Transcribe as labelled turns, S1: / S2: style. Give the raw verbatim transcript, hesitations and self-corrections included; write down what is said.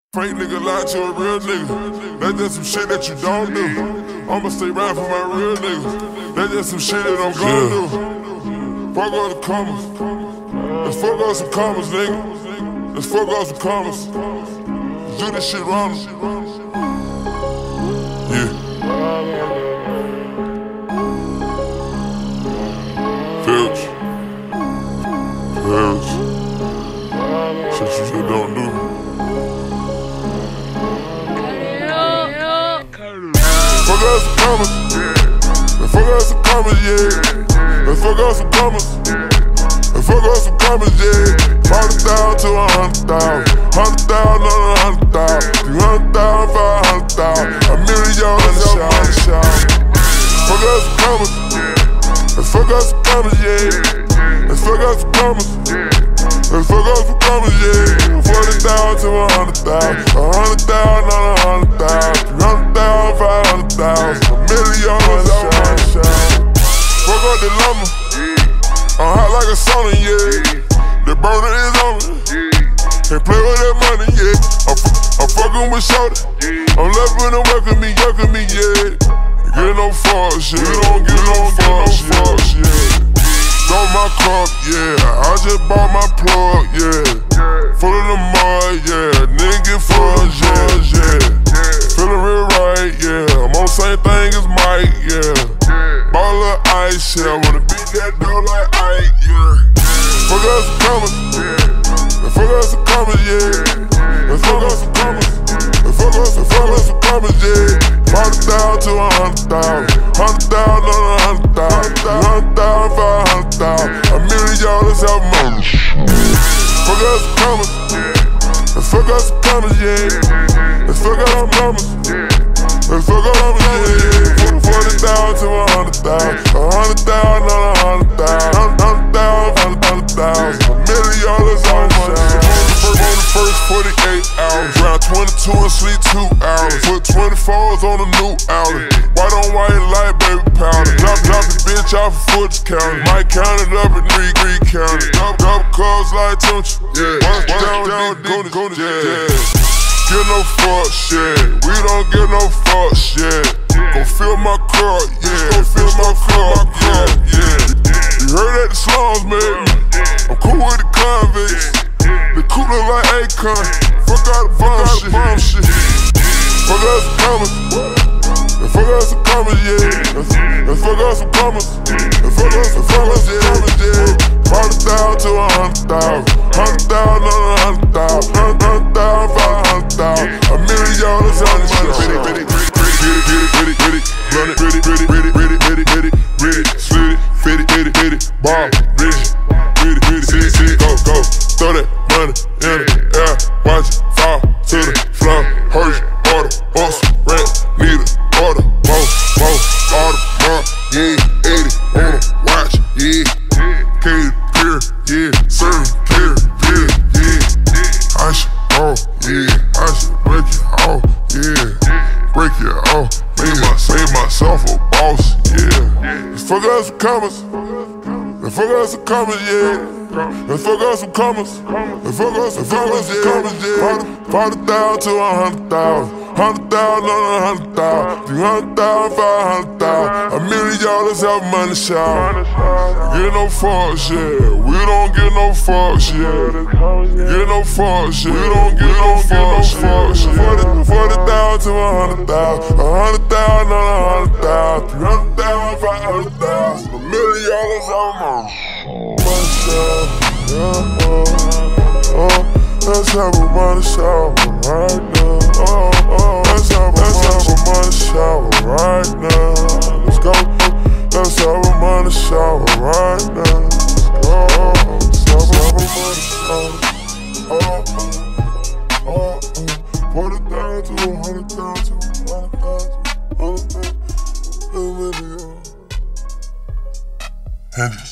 S1: Fake nigga lie to a real nigga. That's just some shit that you don't do. I'ma stay right for my real nigga. That's just some shit that I'm gon' do. Fuck all the commas. Let's fuck up some commas, nigga. Let's fuck up some commas. Do this shit wrong. Yeah. Filch. Filch. Shit you just don't do. Fuck us some commas, let's fuck us some commas, yeah. Let's fuck us some commas, let's fuck us some commas, yeah. Forty thousand to a hundred thousand, hundred thousand on a hundred thousand, three hundred thousand, five hundred thousand, a million dollars out of the shop. Fuck us some commas, let's fuck us some commas, yeah. Let's fuck us some commas, let's fuck us some commas, yeah. Forty thousand to a hundred thousand, a hundred thousand on a hundred thousand, three hundred thousand, five hundred thousand, a million dollars out of the shop. Fuck up the lumber, I'm hot like a sauna, yeah. The burner is on me, can't play with that money, yeah. I'm, I'm fucking with shorty, I'm loving and working me, yucking me, yeah. Get no fuck shit, you don't get no fuck shit, yeah. Got my cup, yeah, I just bought my plug, yeah. Full of the mud, yeah, nigga full of jazz, yeah. Feeling real right, yeah, I'm on the same thing as Mike, yeah. Ball of ice, yeah, I wanna beat that door like Ike, yeah. Fuck us some commas, let's fuck us some commas, yeah. Let's fuck us some commas, let's fuck us some, fuck us some commas, yeah. Forty thousand to a hundred thousand, hundred thousand on a hundred thousand, hundred thousand, five hundred thousand, a million dollars out of money. Fuck us some commas, let's fuck us some commas, yeah. Let's fuck us some commas, let's fuck us some commas, yeah. Forty thousand to a hundred thousand, a hundred thousand on a hundred thousand, hundred thousand, hundred thousand, a million dollars out of money. On the first forty-eight hours, round twenty-two and sleep two hours. Put twenty-fours on a new outlet. White on white light, baby powder. Drop, drop the bitch off of Foots County. Might count it up in three, three county. Double, double cars like Tunch. Yeah, one down, down, go to, go to, yeah. Get no fuck shit. We don't get no fuck shit. Go fill my cup, yeah. Go fill my cup, yeah, yeah. You heard that the slums, man. I'm cool with the convicts. The cooler like Akon, fuck out the bomb shit. Bomb shit. Fuck us some commas, let's fuck us some commas, yeah. Let's, let's fuck us some commas, let's fuck us some commas, yeah. Forty thousand to a hundred thousand, hundred thousand on a hundred thousand, hundred thousand, five hundred thousand, a million dollars on the shit. Get it, get it, get it, get it, run it, ready, ready, ready, ready, ready, ready, ready, slit it, fit it, hit it, hit it, ball, ready, ready, ready, see it, see it, go, go, throw that money in the air, watch it fall to the floor. Hurry, order, horse, rent, need a order, more, more, order, more, yeah, eighty, wanna watch, yeah, cater, clear, yeah, serve, clear, yeah, yeah, I should, oh, yeah, I should break it off, yeah, break it off, make, my, make myself a boss, yeah. Let's fuck us some commas, let's fuck us some commas, yeah. Let's fuck us some commas, let's fuck us some commas, yeah. Forty thousand to a hundred thousand, hundred thousand on a hundred thousand, three hundred thousand, five hundred thousand, a million dollars out of money shop. Get no fuck shit, we don't get no fuck shit. Get no fuck shit, we don't get no fuck shit. Forty thousand to a hundred thousand, a hundred thousand on a hundred thousand, three hundred thousand, five hundred thousand, a million dollars out of money. Yeah, oh, oh, let's have a money shower right now. Oh, oh, let's have a, let's have a money shower right now. Let's go. Let's have a money shower right now. Let's go. Let's have a money shower. Oh, oh, oh, oh. Forty thousand to a hundred thousand, hundred thousand, hundred thousand, a million.